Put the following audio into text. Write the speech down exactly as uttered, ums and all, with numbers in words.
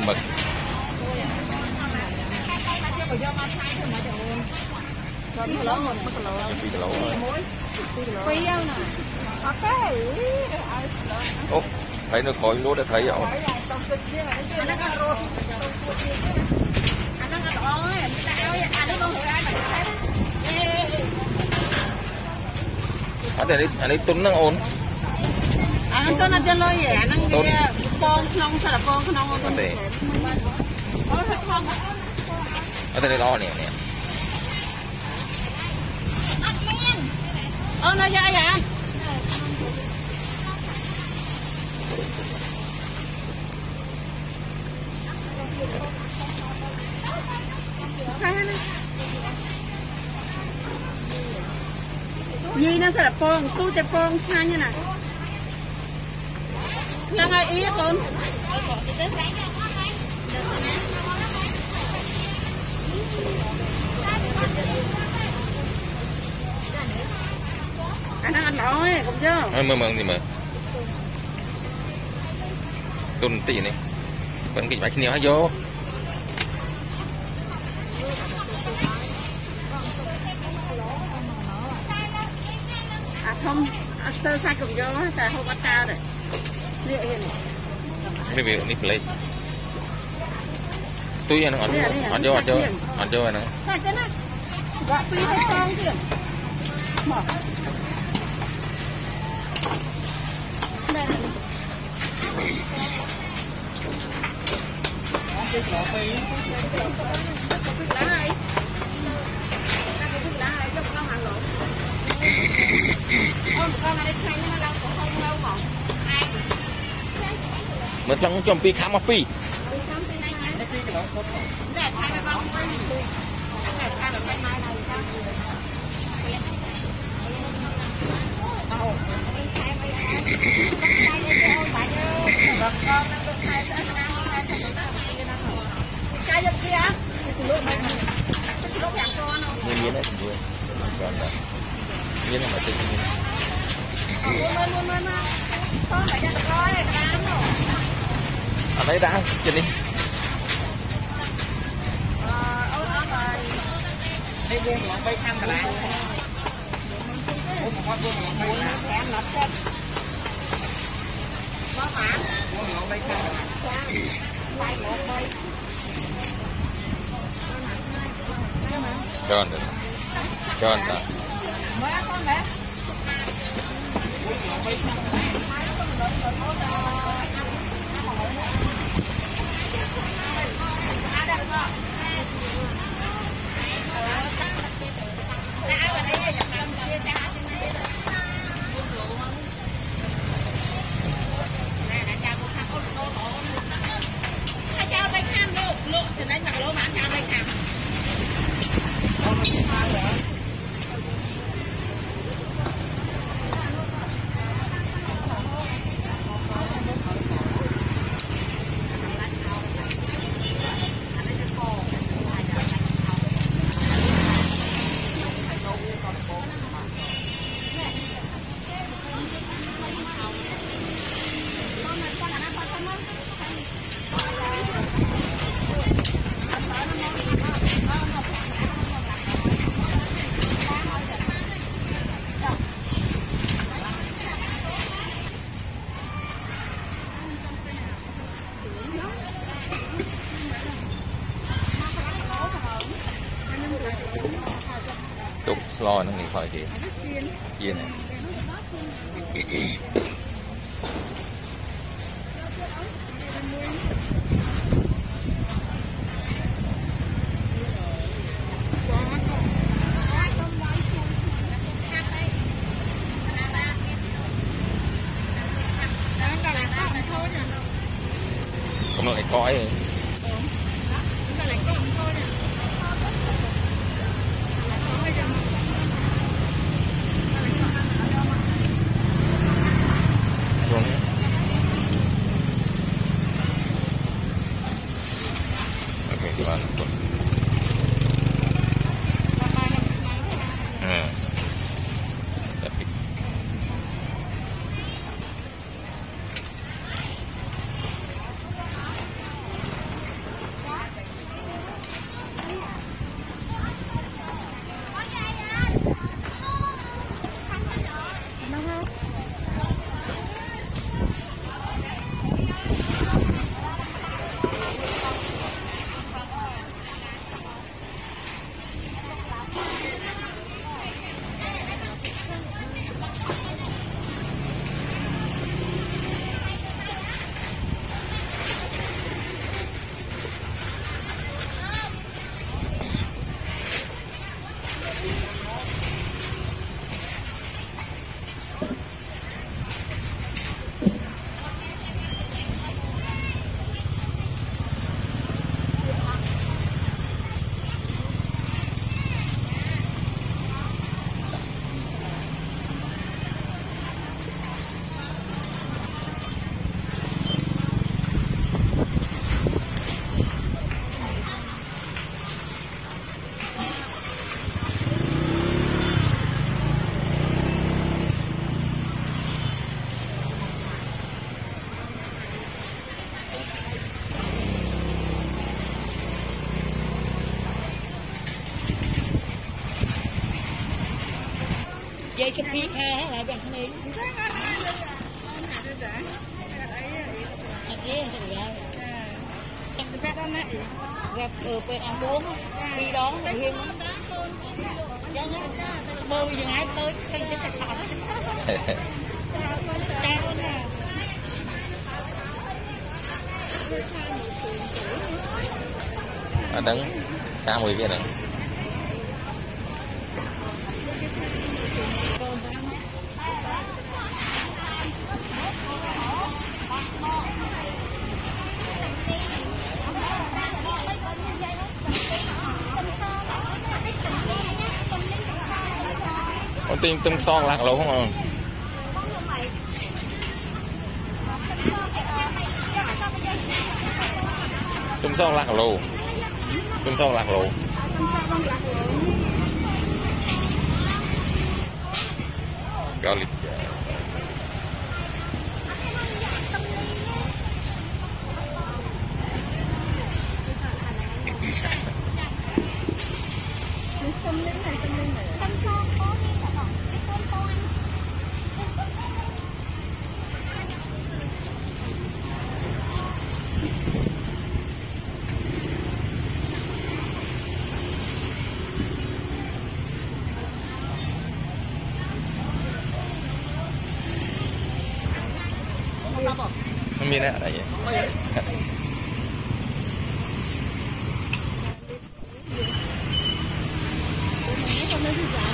mực ô thấy nó khói lúa đã thấy rồi anh đây anh ấy tuấn năng ổn anh tuấn anh chơi lôi vậy anh đang đi phong nông sao là phong nông anh đây anh đây lo nè nè ơ nó dai à sao này gì nó sẽ là phong tu te phong sao như này là ngày ý con anh đang ăn nói cũng chưa mơ mơ gì mà tuần tí này vẫn cái bánh nhiều hay vô à không sơ sai cũng vô tại không bắt cao đấy liệu hiện ไม่มีนี่เลยตุ้ยอันนั้นอันเดียวอันเดียวอันเดียวอันนั้นใช่จ้ะนะว่าปีให้ตองเกี่ยหมอแม่มันต้องจมปีข้ามมาปีนี่มีอะไรด้วยก่อนนะนี่ทำไมถึงอันไหนได้จะนี่ไอ้วงหลังไปข้างกันแล้วผมบอกว่าวงหลังไปข้างแขนหลับเส้นว่าหมาวงหลังไปข้างไล่หมดเลย John John à tục slow nó nghỉ khỏi thì yên này không lại cõi gimana tuh? Hmm. Tapi dây chụp phí khe lại gần sân đi gặp ở bên ăn uống đi đón thì hiếm bơi dừng ai tới cây chết thật ở đứng xa mười kia nè có tin tung son lạc lỗ không à? Tung son lạc lỗ, tung son lạc lỗ. Garlic. Không biết nữa đây vậy.